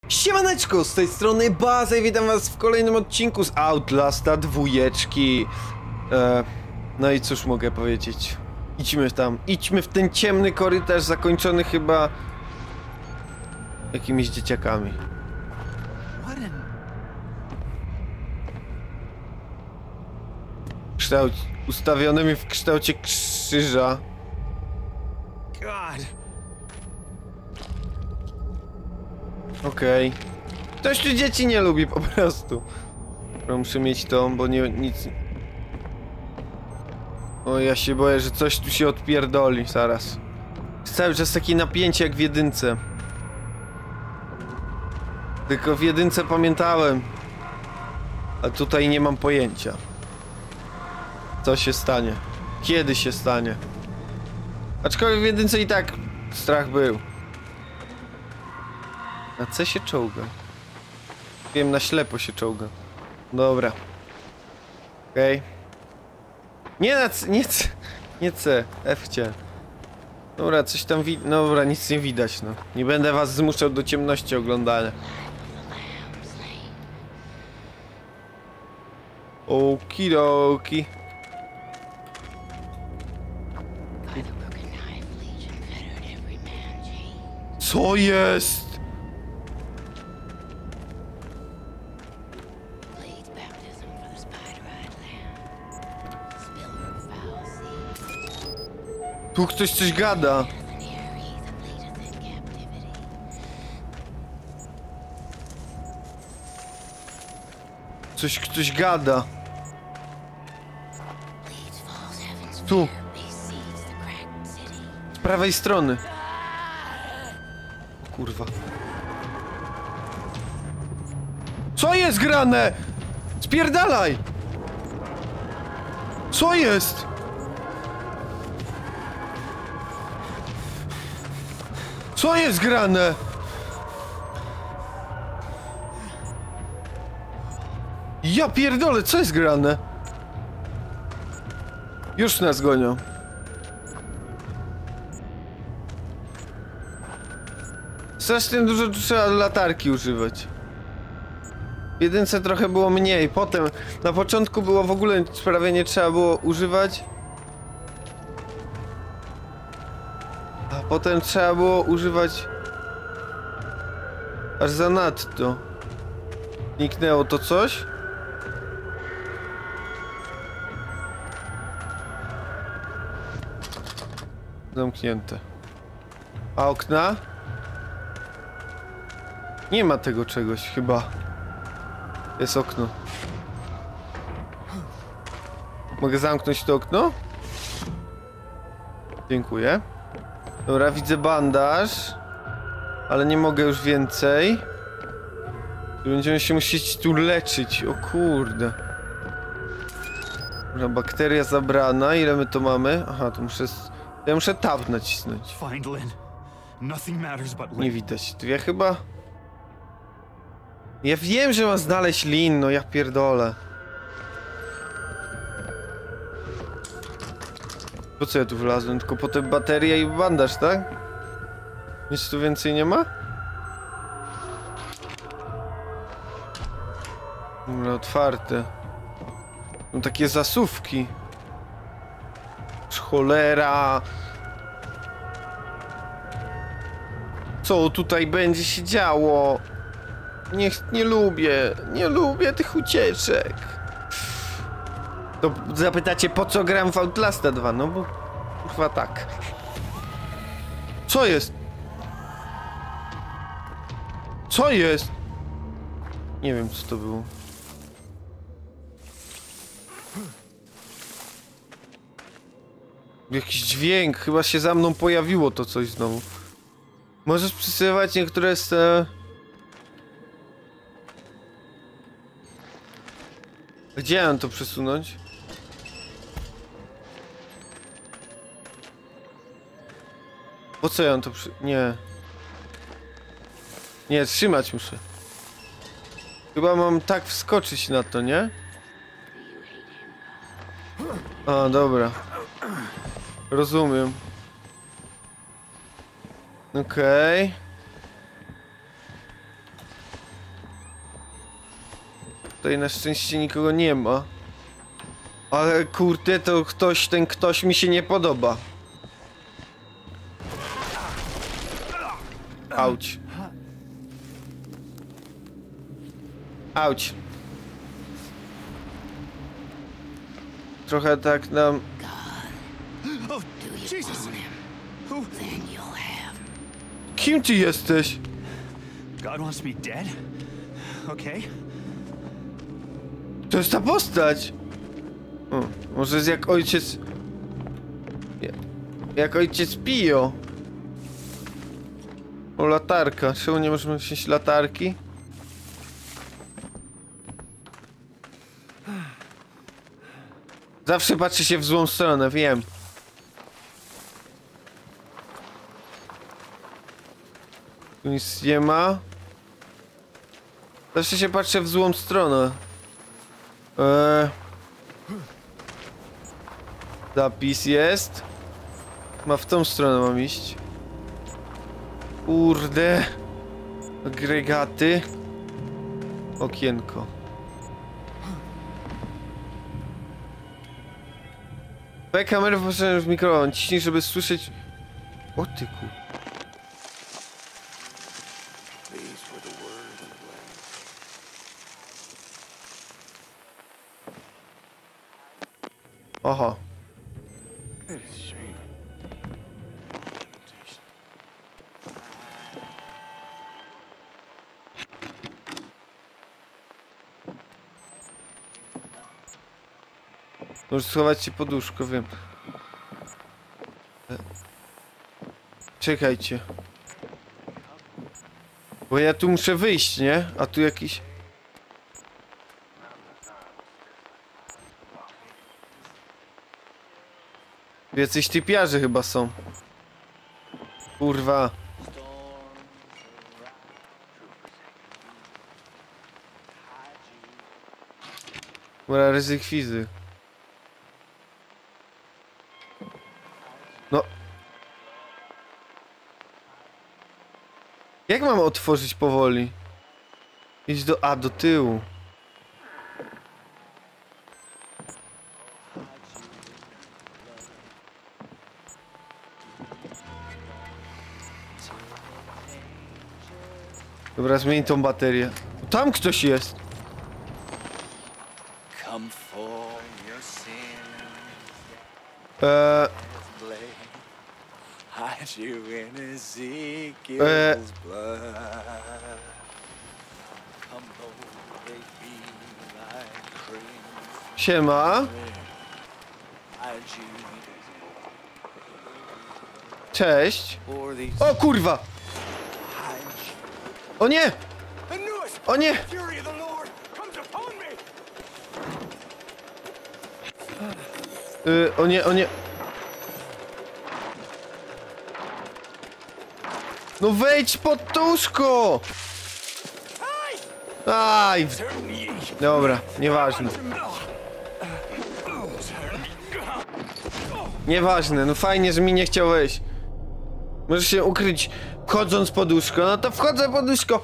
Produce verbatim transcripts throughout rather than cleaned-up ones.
Siemaneczko, z tej strony Baza i witam was w kolejnym odcinku z Outlasta dwójeczki. E, no i cóż mogę powiedzieć? Idźmy tam, idźmy w ten ciemny korytarz zakończony chyba jakimiś dzieciakami. Kształt, ustawionymi w kształcie krzyża. Okej. Okay. Ktoś tu dzieci nie lubi po prostu. Muszę mieć to, bo nie nic. O, ja się boję, że coś tu się odpierdoli zaraz. Jest cały czas takie napięcie jak w jedynce. Tylko w jedynce pamiętałem. A tutaj nie mam pojęcia. Co się stanie? Kiedy się stanie? Aczkolwiek w jedynce i tak strach był. Na C się czołga. Wiem, na ślepo się czołga. Dobra. Okej. Okay. Nie na C, nie C, nie C, F-cie. Dobra, coś tam widać. Dobra, nic nie widać, no. Nie będę was zmuszał do ciemności oglądania. Okidoki. Co jest? Tu ktoś coś gada. Coś ktoś gada. Tu. Z prawej strony. O kurwa. Co jest grane? Spierdalaj! Co jest? Co jest grane? Ja pierdolę, co jest grane? Już nas gonią. Strasznie dużo trzeba latarki używać. W jedynce trochę było mniej, potem na początku było w ogóle prawie nie trzeba było używać. A potem trzeba było używać aż zanadto. Zniknęło to coś? Zamknięte. A okna? Nie ma tego czegoś chyba. Jest okno. Mogę zamknąć to okno? Dziękuję. Dobra, widzę bandaż. Ale nie mogę już więcej. Będziemy się musieć tu leczyć. O kurde. Dobra, bakteria zabrana. Ile my to mamy? Aha, to muszę... Ja muszę tab nacisnąć. Nie widać. To ja chyba... Ja wiem, że mam znaleźć Lin, no ja pierdolę. Po co ja tu wlazłem? Tylko potem bateria i bandaż, tak? Nic tu więcej nie ma? Dobra, otwarte. No takie zasuwki. Cholera. Co tutaj będzie się działo? Nie, nie lubię, nie lubię tych ucieczek. To zapytacie, po co gram w Outlasta dwa? No bo chyba tak. Co jest? Co jest? Nie wiem, co to było. Jakiś dźwięk, chyba się za mną pojawiło to coś znowu. Możesz przesyłać niektóre z te... Gdzie mam to przesunąć? Po co ja mam to przy... Nie. Nie, trzymać muszę. Chyba mam tak wskoczyć na to, nie? A, dobra. Rozumiem. Okej. Okay. Tutaj na szczęście nikogo nie ma. Ale kurde, to ktoś, ten ktoś mi się nie podoba. Auć. Auć. Trochę tak nam... Kim ty jesteś? God wants me dead? Okay. To jest ta postać. O, może jest jak ojciec... Jak ojciec Pio. O, latarka. Czemu nie możemy wziąć latarki? Zawsze patrzy się w złą stronę, wiem. Tu nic nie ma. Zawsze się patrzę w złą stronę. Eee... Zapis jest. Ma w tą stronę mam iść. Kurde. Agregaty. Okienko. Twoje kamery wyposażone w mikrofon. Ciśnij, żeby słyszeć... O ty ku... Oho. Możesz schować się poduszko, wiem. Czekajcie. Bo ja tu muszę wyjść, nie? A tu jakiś... Jacyś typiarze chyba są. Kurwa. Dobra, ryzyk fizyk. No. Jak mam otworzyć powoli? Idź do... A, do tyłu. Dobra, zmień tą baterię. Tam ktoś jest. Eee... Eee... Siema. Cześć. O kurwa! O nie! O nie! Yy, o nie, o nie. No wejdź pod to łóżko! Aj! Dobra, nieważne. Nieważne, no fajnie, że mi nie chciał wejść. Możesz się ukryć wchodząc pod łóżko. No to wchodzę pod łóżko.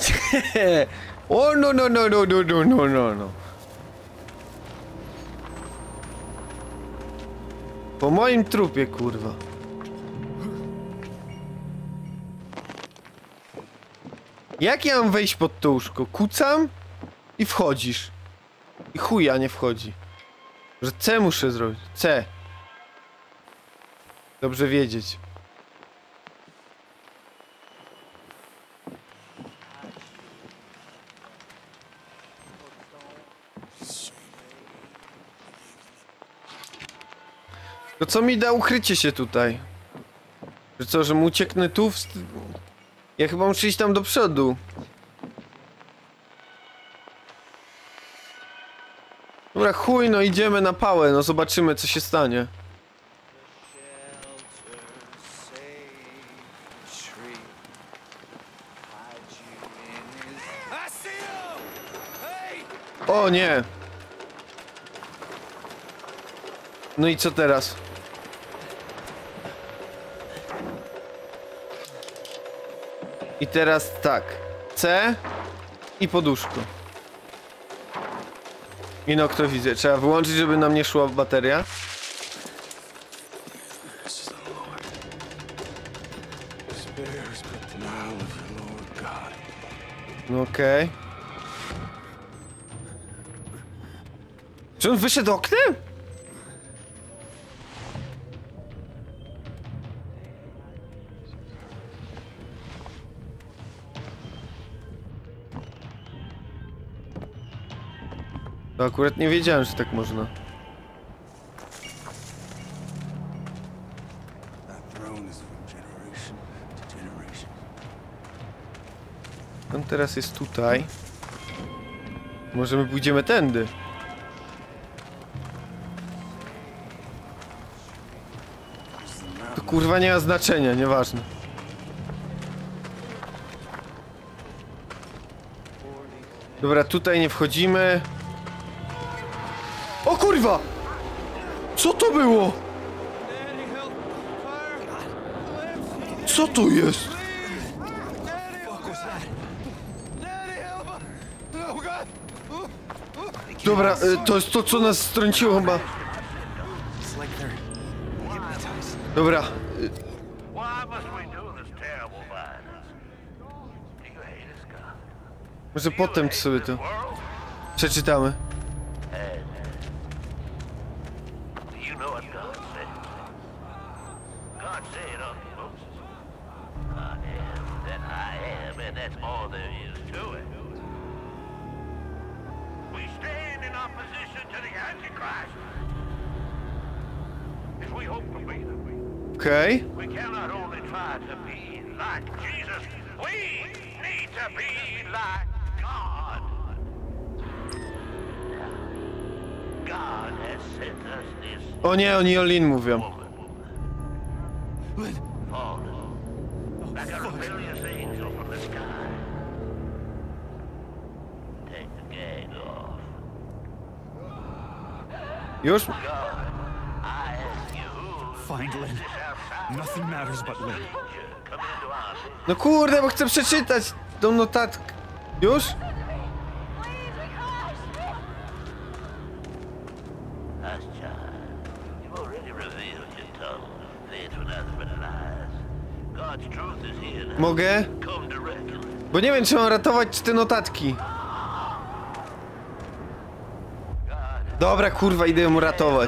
O no no no no no no no no no. Po moim trupie, kurwa. Jak ja mam wejść pod to łóżko? Kucam i wchodzisz. I chuja nie wchodzi. Że C muszę zrobić. C. Dobrze wiedzieć. To co mi da ukrycie się tutaj? Że co, że mu ucieknę tu? W... Ja chyba muszę iść tam do przodu. Dobra, chuj, no idziemy na pałę, no zobaczymy co się stanie. O nie! No i co teraz? I teraz tak. C i poduszko. I no, kto widzę. Trzeba wyłączyć, żeby nam nie szła bateria. No okej. Okay. Czy on wyszedł oknem? To akurat nie wiedziałem, że tak można. On teraz jest tutaj. Może my pójdziemy tędy. To kurwa nie ma znaczenia, nieważne. Dobra, tutaj nie wchodzimy. O kurwa! Co to było? Co to jest? Dobra, to jest to, co nas strąciło chyba. Dobra. Może potem sobie to przeczytamy. Okej. Okay. O nie, oni o Lynn mówią. Już? Find Lynn. Nothing matters but Lynn. No kurde, bo chcę przeczytać tą notatkę. Już? Mogę? Bo nie wiem, czy mam ratować te notatki. Dobra, kurwa, idę mu ratować.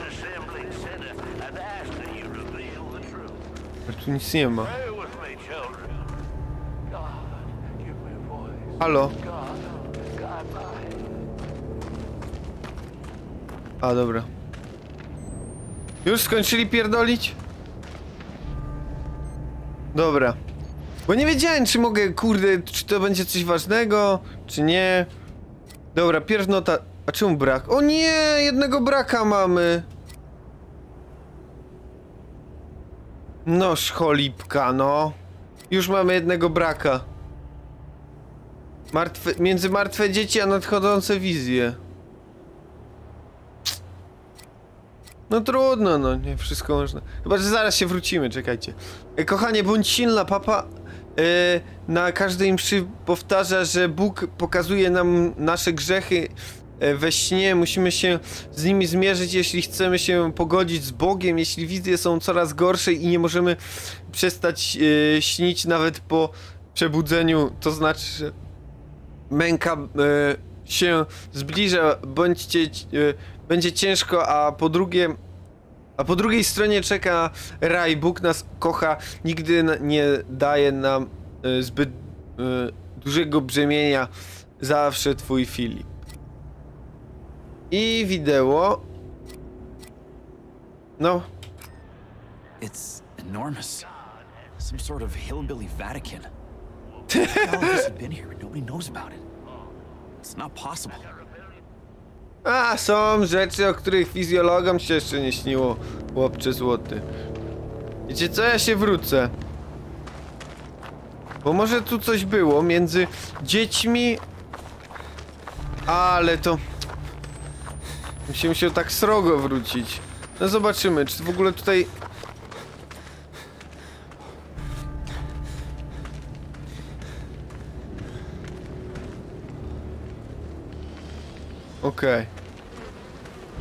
Tu nic nie ma. Halo? A, dobra. Już skończyli pierdolić? Dobra. Bo nie wiedziałem, czy mogę, kurde, czy to będzie coś ważnego, czy nie. Dobra, pierw nota... A czemu brak? O nie! Jednego braka mamy! No, cholipka, no. Już mamy jednego braka. Martwe... Między martwe dzieci a nadchodzące wizje. No trudno, no, nie wszystko można. Chyba, że zaraz się wrócimy, czekajcie. E, kochanie, bądź silna, papa e, na każdej mszy powtarza, że Bóg pokazuje nam nasze grzechy e, we śnie. Musimy się z nimi zmierzyć, jeśli chcemy się pogodzić z Bogiem, jeśli wizje są coraz gorsze i nie możemy przestać e, śnić nawet po przebudzeniu. To znaczy, że męka e, się zbliża, bądźcie... E, Będzie ciężko, a po drugie... A po drugiej stronie czeka raj. Bóg nas kocha, nigdy nie daje nam y, zbyt y, dużego brzemienia. Zawsze twój Filip. I wideo. No. It's enormous. Some sort of hillbilly Vatican. How long has he been here and nobody knows about it? It's not possible. A, są rzeczy, o których fizjologom się jeszcze nie śniło, chłopcze złoty. Wiecie co, ja się wrócę. Bo może tu coś było między dziećmi... Ale to... Musimy się tak srogo wrócić. No zobaczymy, czy w ogóle tutaj... Okej. Okay.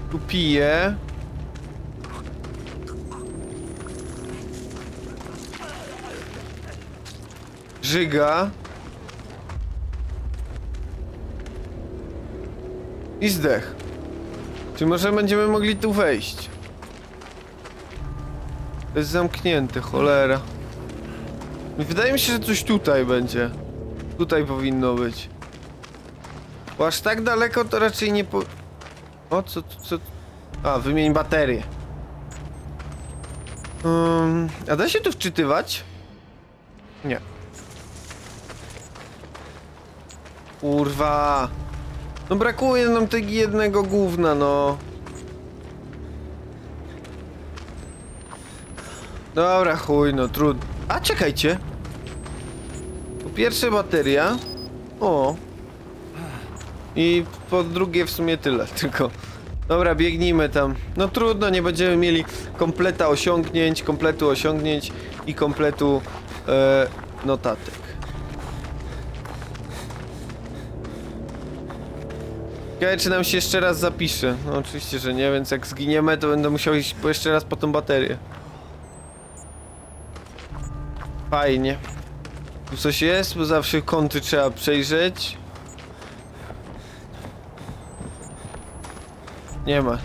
Tu pije. Żyga. I zdech. Czy może będziemy mogli tu wejść? To jest zamknięte, cholera. Wydaje mi się, że coś tutaj będzie. Tutaj powinno być. Bo aż tak daleko to raczej nie po... O, co, co, co? A, wymień baterię. Um, a da się tu wczytywać? Nie. Kurwa. No brakuje nam tego jednego gówna, no. Dobra, chuj, no trudno. A, czekajcie. Po pierwsze bateria. O. I po drugie w sumie tyle, tylko. Dobra, biegnijmy tam. No trudno, nie będziemy mieli kompleta osiągnięć, kompletu osiągnięć i kompletu e, notatek. Ciekawe, czy nam się jeszcze raz zapisze. No oczywiście, że nie, więc jak zginiemy, to będę musiał iść po jeszcze raz po tą baterię. Fajnie. Tu coś jest, bo zawsze kąty trzeba przejrzeć. Nie ma.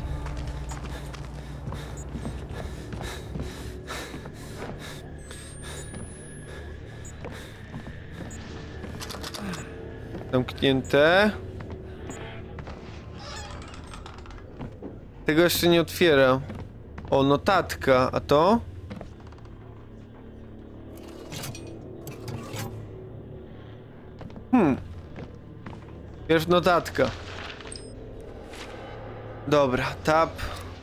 Zamknięte. Tego jeszcze nie otwieram. O, notatka, a to? Hmm. Pierw notatka. Dobra, tab.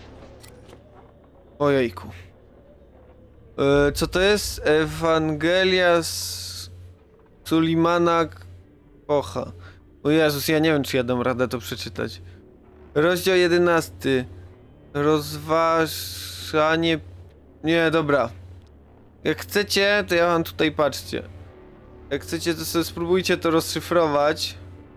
Ojejku. Yy, co to jest? Ewangelia z Sulimana Kocha. O Jezus, ja nie wiem, czy ja dam radę to przeczytać. Rozdział jedenasty. Rozważanie... Nie, dobra. Jak chcecie, to ja wam tutaj patrzcie. Jak chcecie, to sobie spróbujcie to rozszyfrować.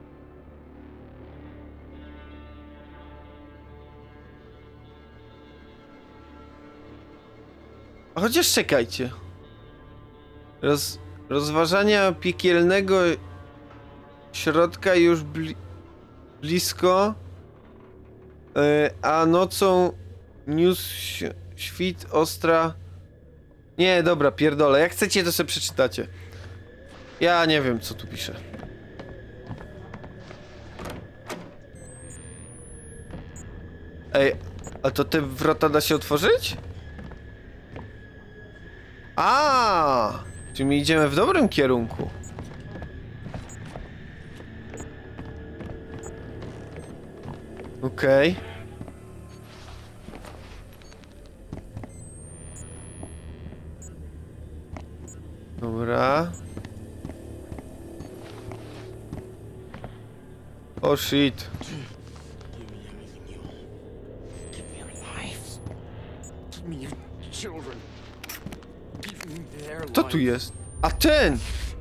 A chociaż czekajcie. Roz, rozważania piekielnego środka już bli, blisko, yy, a nocą niósł świt ostra... Nie, dobra, pierdolę. Jak chcecie, to sobie przeczytacie. Ja nie wiem, co tu pisze. Ej, a to te wrota da się otworzyć? A, czyli my idziemy w dobrym kierunku. Okej. Okay. Dobra. Oh shit. Kto tu jest? A ten!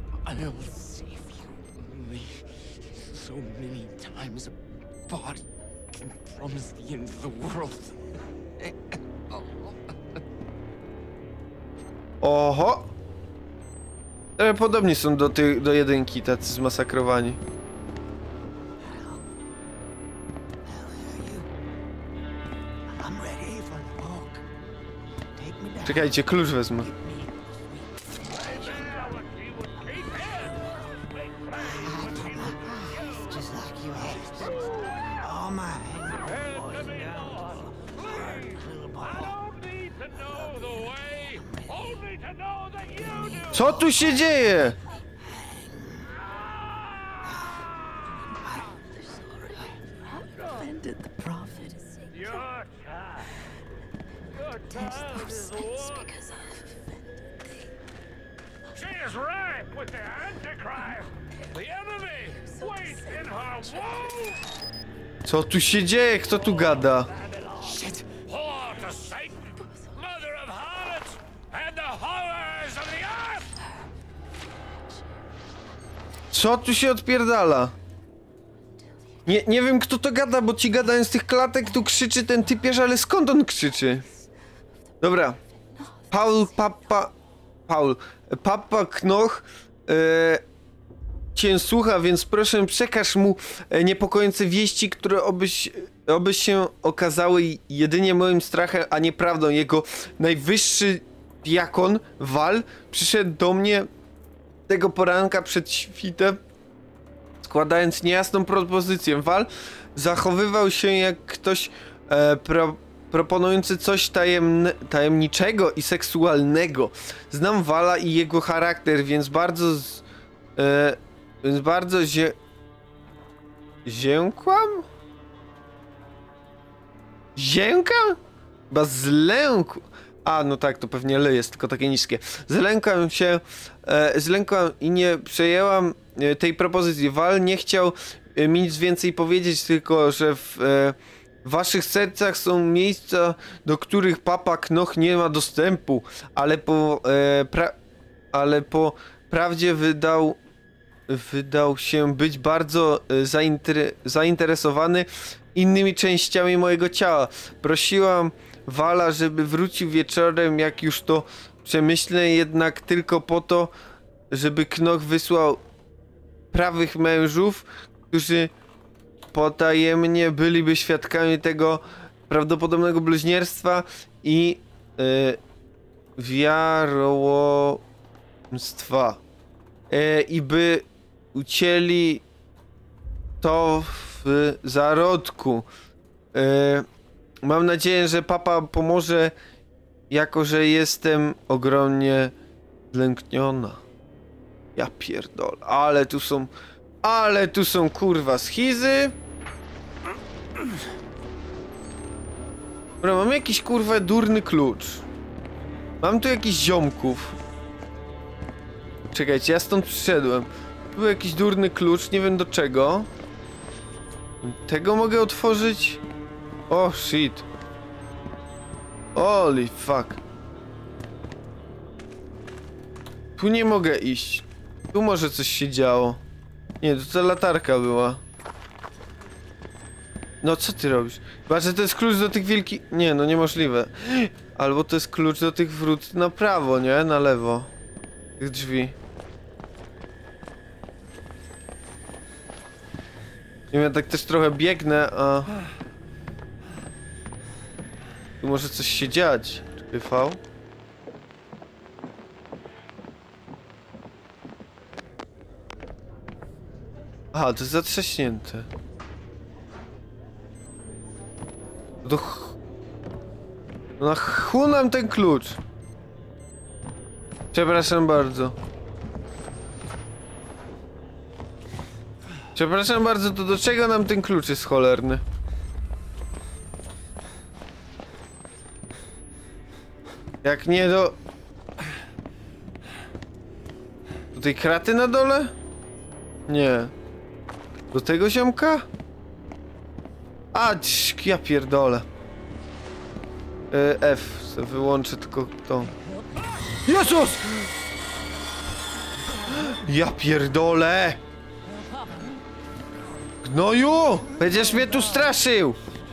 Oho! E, podobni są do tych, do jedynki, tacy zmasakrowani. Czekajcie, klucz wezmę. Co tu się dzieje? Co tu się dzieje? Kto tu gada? Co tu się odpierdala? Nie, nie wiem kto to gada, bo ci gadając z tych klatek tu krzyczy ten typierz, ale skąd on krzyczy? Dobra. Paul Papa... Paul. Papa Knoch e, cię słucha, więc proszę przekaż mu e, niepokojące wieści, które obyś, oby się okazały jedynie moim strachem, a nie prawdą. Jego najwyższy diakon, Val, przyszedł do mnie tego poranka przed świtem, składając niejasną propozycję. Val zachowywał się jak ktoś e, pro, proponujący coś tajemne, tajemniczego i seksualnego. Znam Vala i jego charakter, więc bardzo z, e, więc bardzo zie... Ziękłam? Ziękam? Chyba zlękł. A, no tak, to pewnie L jest tylko takie niskie. Zlękłam się, e, zlękłam i nie przejęłam e, tej propozycji. Val nie chciał e, mi nic więcej powiedzieć, tylko że w e, waszych sercach są miejsca, do których Papa Knoch nie ma dostępu, ale po, e, pra, ale po prawdzie wydał, wydał się być bardzo e, zainter, zainteresowany innymi częściami mojego ciała. Prosiłam Vala, żeby wrócił wieczorem, jak już to przemyślę, jednak tylko po to, żeby Knoch wysłał prawych mężów, którzy potajemnie byliby świadkami tego prawdopodobnego bluźnierstwa i yy, wiarołomstwa. Yy, I by ucięli to w zarodku. Yy, mam nadzieję, że papa pomoże, jako że jestem ogromnie zlękniona. Ja pierdolę, ale tu są... Ale tu są kurwa schizy. Dobra, mam jakiś kurwa durny klucz. Mam tu jakiś ziomków. Czekajcie, ja stąd przyszedłem. Tu był jakiś durny klucz, nie wiem do czego. Tego mogę otworzyć? O, oh, shit. Holy fuck. Tu nie mogę iść. Tu może coś się działo. Nie, to ta latarka była. No co ty robisz? Chyba, że to jest klucz do tych wielkich... Nie, no niemożliwe. Albo to jest klucz do tych wrót na prawo, nie? Na lewo. Tych drzwi. Nie wiem, ja tak też trochę biegnę, a... Tu może coś się dziać. Czekaj, V. Aha, to jest zatrzaśnięte. Do ch... Na chu nam ten klucz. Przepraszam bardzo. Przepraszam bardzo, to do czego nam ten klucz jest cholerny? Jak nie do... Do tej kraty na dole? Nie. Do tego ziomka? A, cz, ja pierdolę. Yy, F, sobie wyłączę tylko to. Jezus! Ja pierdolę! Gnoju! Będziesz mnie tu straszył!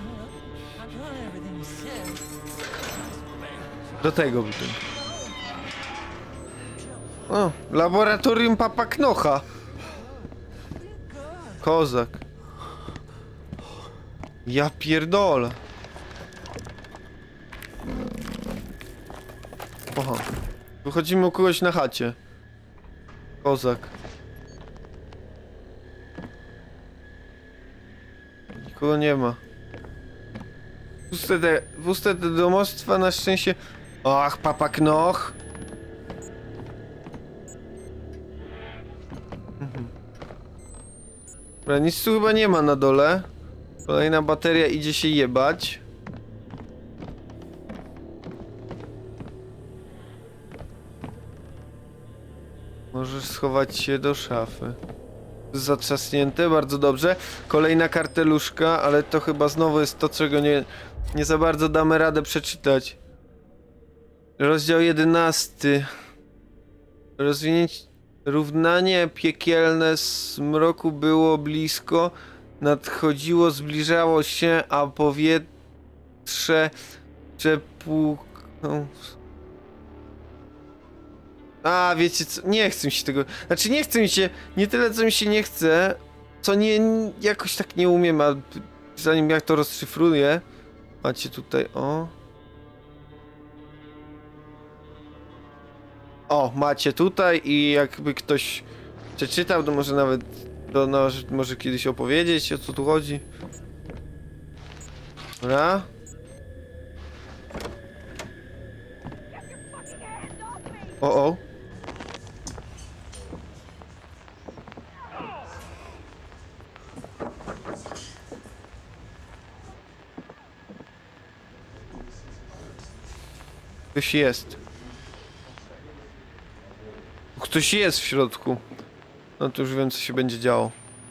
Do tego by tym. O, laboratorium Papa Knocha. Kozak. Ja pierdolę. Aha. Wychodzimy u kogoś na chacie. Kozak. Nikogo nie ma. Puste te, puste te domostwa na szczęście. Ach, Papa Knoch. Mhm. Dobra, nic tu chyba nie ma na dole. Kolejna bateria idzie się jebać. Możesz schować się do szafy. Zatrzasnięte, bardzo dobrze. Kolejna karteluszka, ale to chyba znowu jest to, czego nie, nie za bardzo damy radę przeczytać. Rozdział jedenasty. Rozwinięcie... Równanie piekielne z mroku było blisko. nadchodziło, zbliżało się, a powietrze przepłuknął. A, wiecie co, nie chcę mi się tego, znaczy nie chce mi się, nie tyle co mi się nie chce, co nie, jakoś tak nie umiem, a zanim jak to rozszyfruję, macie tutaj, o. O, macie tutaj i jakby ktoś przeczytał, to może nawet, to no, może kiedyś opowiedzieć, o co tu chodzi. Dobra. O, o. Ktoś jest. Ktoś jest w środku. No to już wiem, co się będzie działo.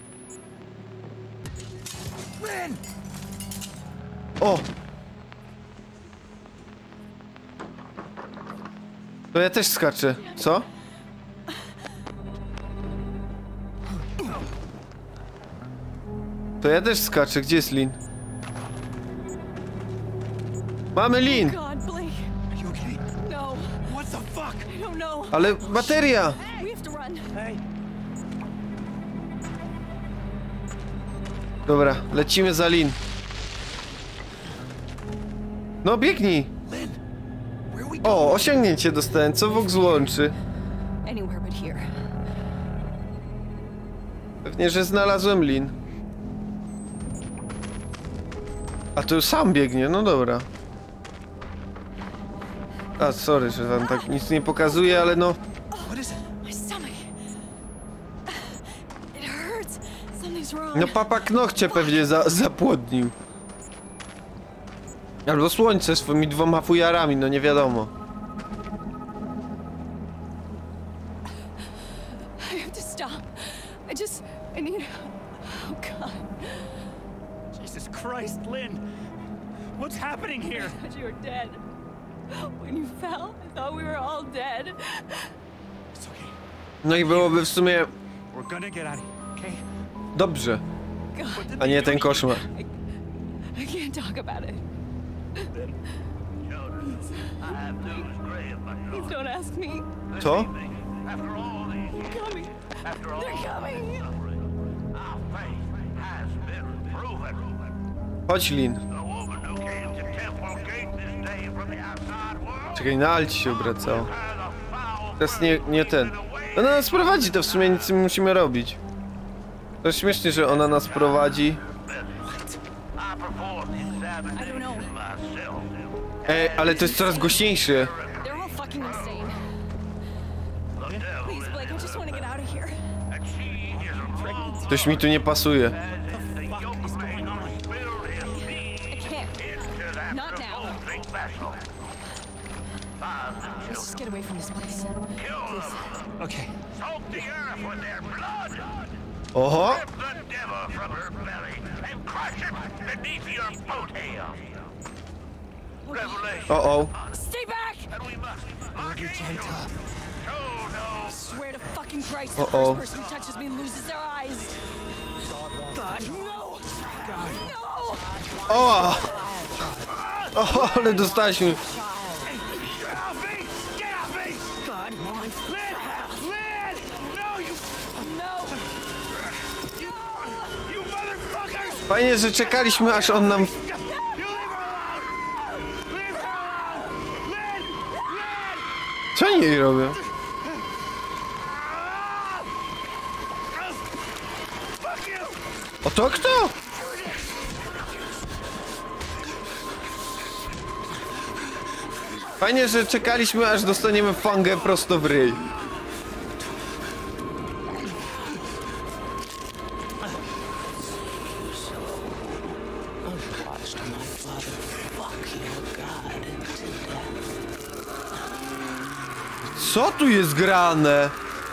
O! To ja też skaczę. Co? To ja też skaczę. Gdzie jest Lin? Mamy Lin! God, Blake. Are you okay? No, What the fuck? I don't know. Ale bateria! We have to run. Hey. Dobra, lecimy za Lin. No biegnij! Lynn, where are we going? O, osiągnięcie dostałem. Co Vox łączy? Anywhere but here. Pewnie, że znalazłem Lin. A to sam biegnie, no dobra. A, sorry, że wam tak nic nie pokazuje, ale no... What is it? My stomach. It hurts. Something's wrong. No papa Knoch pewnie za, zapłodnił. Albo słońce swoimi dwoma fujarami, no nie wiadomo. I have to stop. I just, I need, oh God. Jesus Christ, Lynn. What's happening I here? thought you were dead. When you fell, I thought we were all dead. It's okay. No i byłoby w sumie We're gonna get out of here, okay? dobrze, God, What did a they nie do ten to you? koszmar. I, I can't talk about it. Please don't ask me. Co? They're coming. They're coming. Chodź, Lin. Czekaj, na alt się obracało. Teraz nie, nie ten. Ona nas prowadzi, to w sumie nic nie musimy robić. To śmiesznie, że ona nas prowadzi. I don't know. Ej, ale to jest coraz głośniejsze. They're all fucking insane. Please, Blake, I just want to get out of here. Coś mi tu nie pasuje. I can't. Not now. Let's just get away from this place. Please. Okay. Oho! O, o. Stay back! I swear to fucking Christ, the Uh-oh. first person who touches me loses their eyes. God, no! No! O! O, ale dostaliśmy. Get off me! Get off me! God, Lynn! Lynn! No, you... no! You... You motherfuckers! Fajnie, że czekaliśmy, aż on nam... You leave her alone! Leave her alone! Lynn! Lynn! Co oni jej robią? Fuck you! O, to kto? Fajnie, że czekaliśmy, aż dostaniemy fangę prosto w ryj. Co tu jest grane?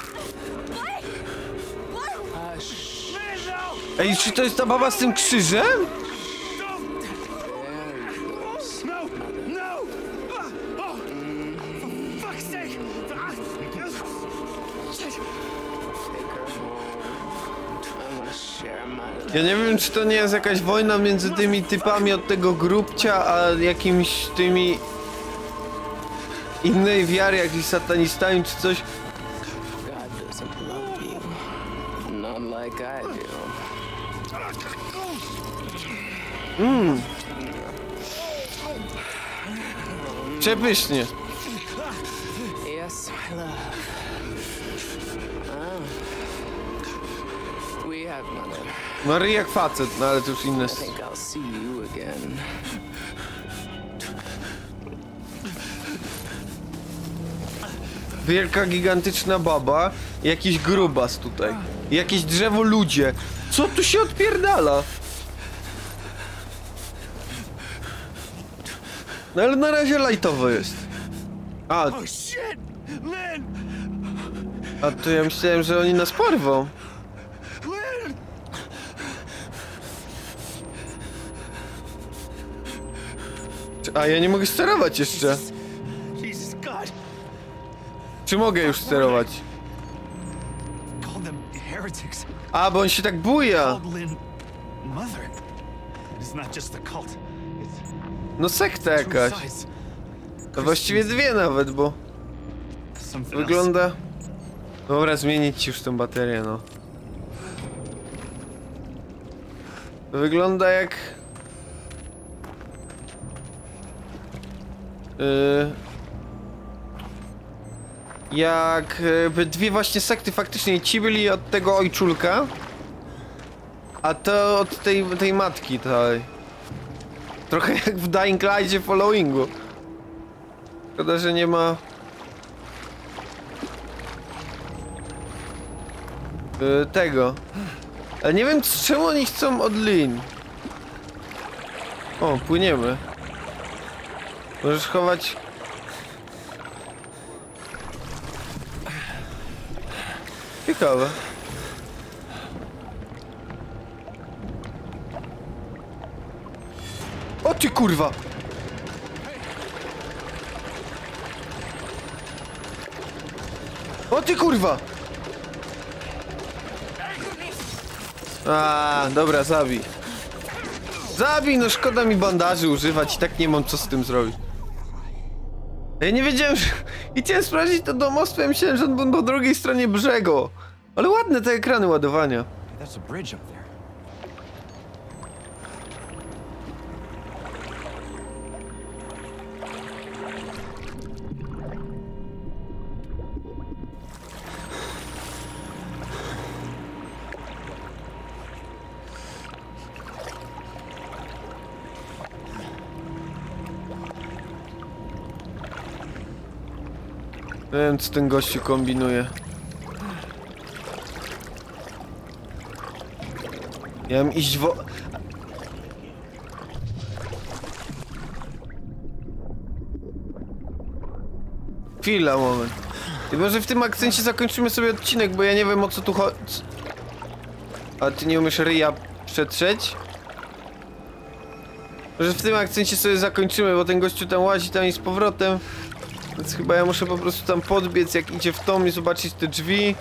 Ej, czy to jest ta baba z tym krzyżem? No! No! Oh! For fuck's sake! Take her home. I wanna share my Ja nie wiem, czy to nie jest jakaś wojna między tymi typami od tego grubcia, a jakimiś tymi innej wiary, jakiś satanistami czy coś. God doesn't love you. Not like I do. Mmm. Przepysznie. Yes, my love. Oh. We have mother. No ryj jak facet, no ale to już inne. I think I'll see you again. Wielka, gigantyczna baba, jakiś grubas tutaj. Jakieś drzewo ludzie. Co tu się odpierdala? No ale na razie lajtowo jest. A, Oh shit! Lynn! a to ja myślałem, że oni nas porwą. Lynn! A ja nie mogę sterować jeszcze. Jesus God! Czy mogę już sterować? Call them heretics. A, bo on się tak buja. Called Lynn mother. It's not just a cult. It's No sekta two jakaś. sides. To właściwie dwie nawet, bo Something else. wygląda... Dobra, zmienić ci już tą baterię, no. To wygląda jak... Yy... Jak yy, dwie właśnie sekty faktycznie. Ci byli od tego ojczulka, a to od tej, tej matki tej. Trochę jak w Dying Light'cie Followingu. Szkoda, że nie ma... Yy, tego. Ale nie wiem, czemu oni chcą od Lynn. O, płyniemy. Możesz chować... Ciekawe. O ty kurwa! O ty kurwa! A, dobra, zabij. Zabij, no szkoda mi bandaży używać i tak nie mam co z tym zrobić. Ja nie wiedziałem, że... I chciałem sprawdzić to domostwo, ja myślałem, że on był po drugiej stronie brzegu. Ale ładne te ekrany ładowania. That's a bridge up there. Nie wiem, co ten gościu kombinuje. Ja mam iść wo... Chwila, moment. I może w tym akcencie zakończymy sobie odcinek, bo ja nie wiem, o co tu chodzi. A ty nie umiesz ryja przetrzeć? Może w tym akcencie sobie zakończymy, bo ten gościu tam łazi tam i z powrotem. Więc chyba ja muszę po prostu tam podbiec, jak idzie w tom i zobaczyć te drzwi.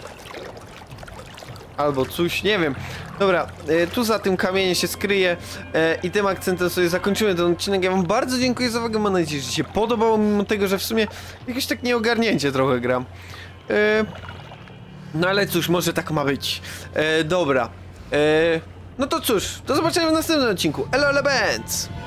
Albo coś, nie wiem. Dobra, e, tu za tym kamieniem się skryję e, i tym akcentem sobie zakończymy ten odcinek. Ja wam bardzo dziękuję za uwagę, mam nadzieję, że się podobało, mimo tego, że w sumie jakieś tak nieogarnięcie trochę gram. E, no ale cóż, może tak ma być. E, dobra. E, no to cóż, do zobaczenia w następnym odcinku. Elo, ele, benz!